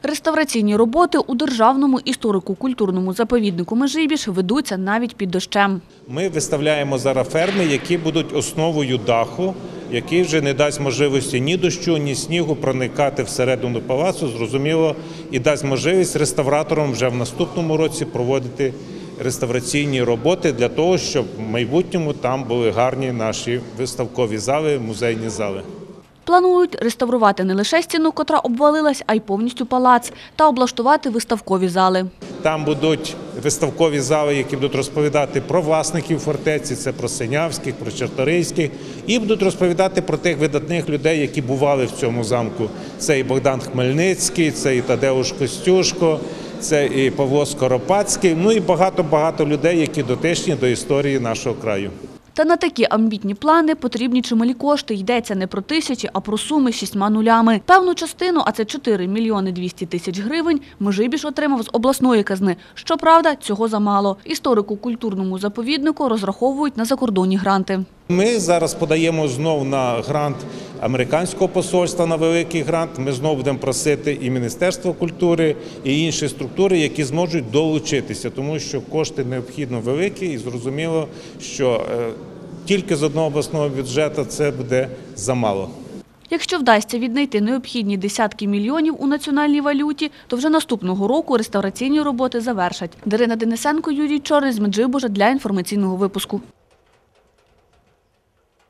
Реставраційні роботи у Державному історико-культурному заповіднику Межибіж ведуться навіть під дощем. Ми виставляємо зараз ферми, які будуть основою даху, який вже не дасть можливості ні дощу, ні снігу проникати всередину палацу, зрозуміло, і дасть можливість реставраторам вже в наступному році проводити реставраційні роботи для того, щоб в майбутньому там були гарні наші виставкові зали, музейні зали. Планують реставрувати не лише стіну, котра обвалилась, а й повністю палац, та облаштувати виставкові зали. Там будуть виставкові зали, які будуть розповідати про власників фортеці, це про Синявських, про Чарторийських, і будуть розповідати про тих видатних людей, які бували в цьому замку. Це і Богдан Хмельницький, це і Тадеуш Костюшко, це і Павло Скоропадський, ну і багато людей, які дотичні до історії нашого краю. Та на такі амбітні плани потрібні чималі кошти. Йдеться не про тисячі, а про суми з 6 нулями. Певну частину, а це 4 мільйони 200 тисяч гривень, Межибіж отримав з обласної казни. Щоправда, цього замало. Історико-культурному заповіднику розраховують на закордонні гранти. Ми зараз подаємо знову на грант американського посольства, на великий грант. Ми знову будемо просити і Міністерство культури, і інші структури, які зможуть долучитися, тому що кошти необхідно великі і зрозуміло, що тільки з одного обласного бюджету це буде замало. Якщо вдасться віднайти необхідні десятки мільйонів у національній валюті, то вже наступного року реставраційні роботи завершать. Дарина Денисенко, Юрій Чорний з Меджибужа для інформаційного випуску.